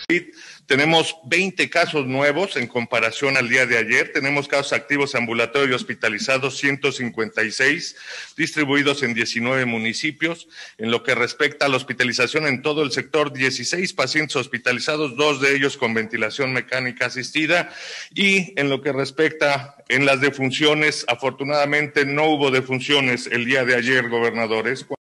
Tenemos 20 casos nuevos en comparación al día de ayer. Tenemos casos activos ambulatorios y hospitalizados 156, distribuidos en 19 municipios. En lo que respecta a la hospitalización en todo el sector, 16 pacientes hospitalizados, 2 de ellos con ventilación mecánica asistida. Y en lo que respecta en las defunciones, afortunadamente no hubo defunciones el día de ayer, gobernadores.